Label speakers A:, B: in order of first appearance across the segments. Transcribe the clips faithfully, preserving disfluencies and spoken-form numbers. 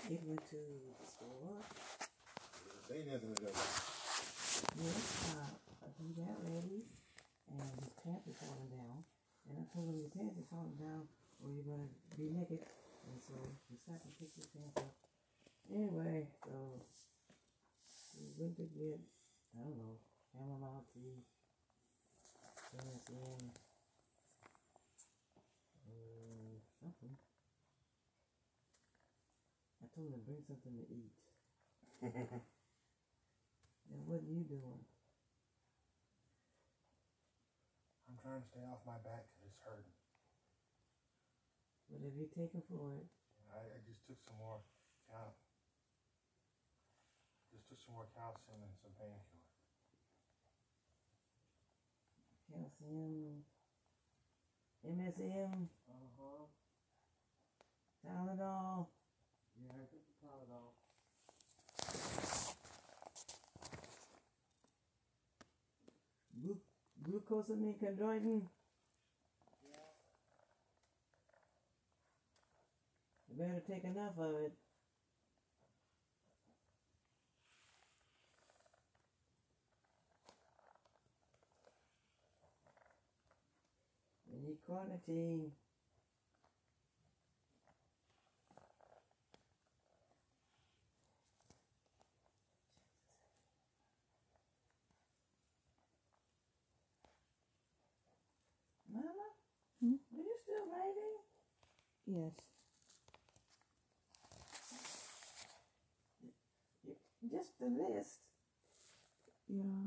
A: It went to the store.
B: They nothing to do.
A: Yes, uh, he got ready, and his pants were falling down. And I told him, your pants are falling down, or you're going to be naked. And so he started to pick his pants up. Anyway, so we went to get, I don't know, chamomile tea, ginseng, uh, something. I told him to bring something to eat. Now, what are you doing?
B: I'm trying to stay off my back because it's hurting.
A: What have you taken for it?
B: I, I just took some more cal. Just took some more calcium and some painkiller.
A: Calcium, M S M,
B: Uh-huh.
A: Tylenol.
B: Yeah, I took the Tylenol.
A: Glu- glucosamine chondroitin.
B: Yeah.
A: You better take enough of it. You need carnitine. Mama?
C: Hmm?
A: Are you still writing?
C: Yes.
A: Just the list.
C: Yeah.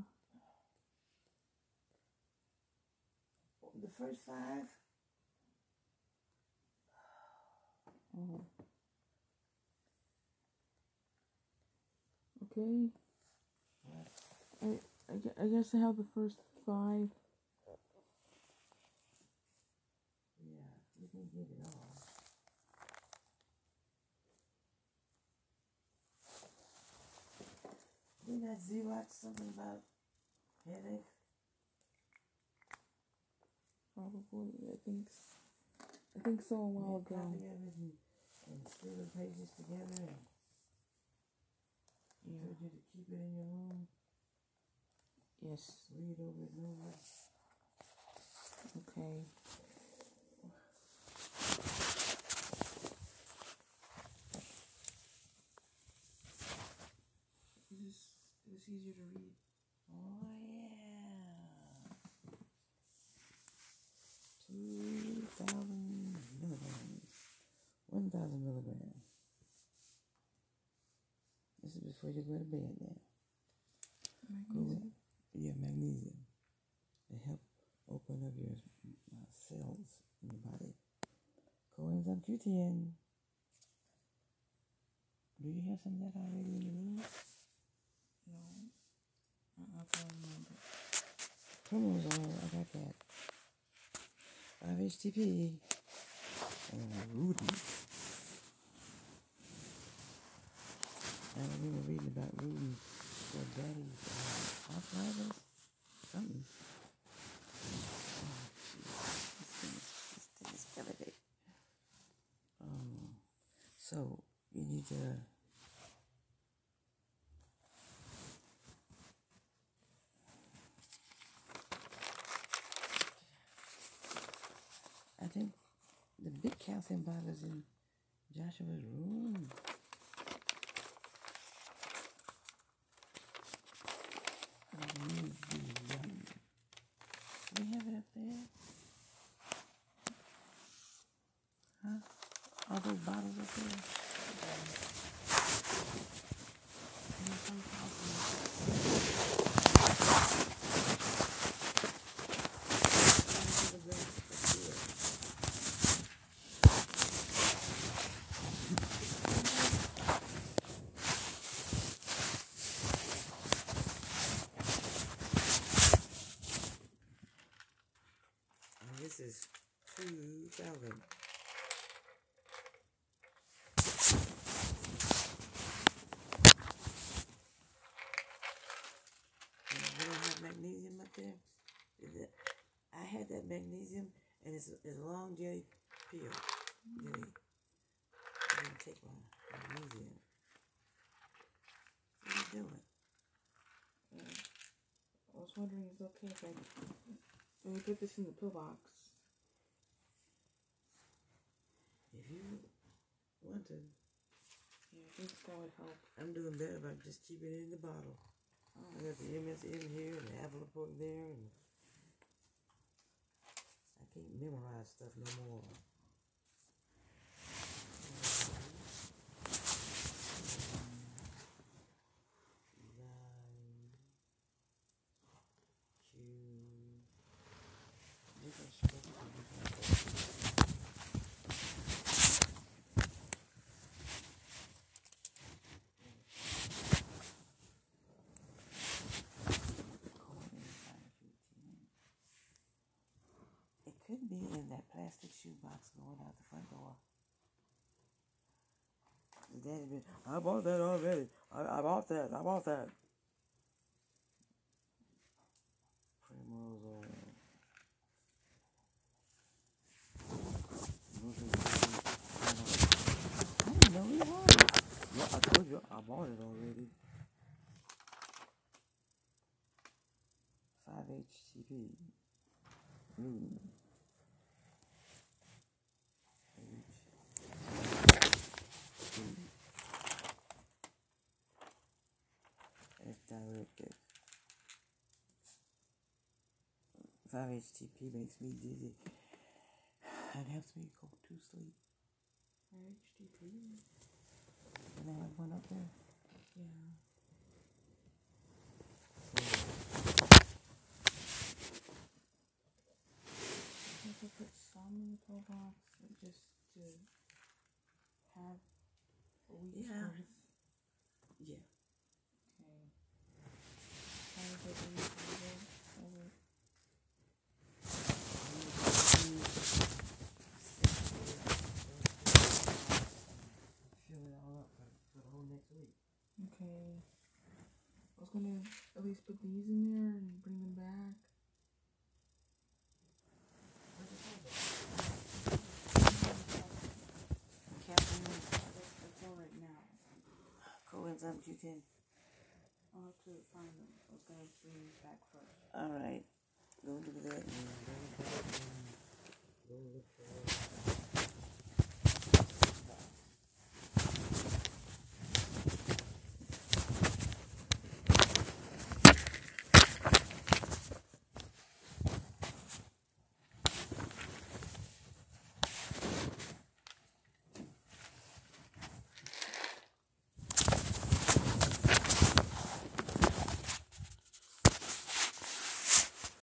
A: The first five.
C: Oh. Okay.
A: What?
C: I, I, gue- I guess I have the first five.
A: Yeah, you can get it all. Didn't I Xerox something about headache?
C: Probably. I think. s- I think so. A while
A: Make a
C: ago.
A: copy of it and, and still the pages together. And I
C: Yeah.
A: told you to keep it in your room.
C: Yes.
A: Read over and over.
C: Okay. It was, it was easier to read.
A: Oh yeah. Two thousand milligrams. One thousand milligrams. This is before you go to bed now.
C: Magnesium.
A: Yeah, magnesium. They help open up your uh, cells in your body. Coenzyme Q ten. Do you have some of that already in your room?
C: No. I, I can't remember.
A: Primrose oil, I got that. five H T P. And Rudin. I remember reading about Rudin for daddy's uh, arthritis. Something. Oh, jeez. This thing is, this thing is killing me. Um, so, you need to... I think the big calcium bottles in Joshua's room. Magnesium. Do we have it up there? Huh? All those bottles up there? And this is two thousand. You don't have magnesium up there? Is it, I had that magnesium, and it's, it's a long jelly pill. Jelly. I didn't take my magnesium. What are you doing?
C: Yeah. I was wondering, is it okay if I when we put this in the pillbox?
A: If you want to.
C: Yeah, I think that would help.
A: I'm doing better by just keeping it in the bottle.
C: Oh.
A: I got the M S M here and the envelope there, and I can't memorize stuff no more. It could be in that plastic shoebox going out the front door. Daddy been, I bought that already. I, I bought that. I bought that. Primrose oil. I didn't know we had it. Yeah, I told you I bought it already. five H T P. Ooh. It's directed. five H T P makes me dizzy. It helps me go to sleep.
C: five H T P?
A: Can I have one up there?
C: Yeah. I think I put some in the pillbox just to have a week's
A: Yeah.
C: worth.
A: Yeah.
C: Okay. How is it in the table? Over.
A: Fill it all up for, for the whole next week.
C: Okay. I was gonna at least put these in there and bring them back.
A: Captain,
C: That's all right now.
A: coenzyme Q ten.
C: I'll have to find them. I was gonna bring these back first.
A: All right. Go do that.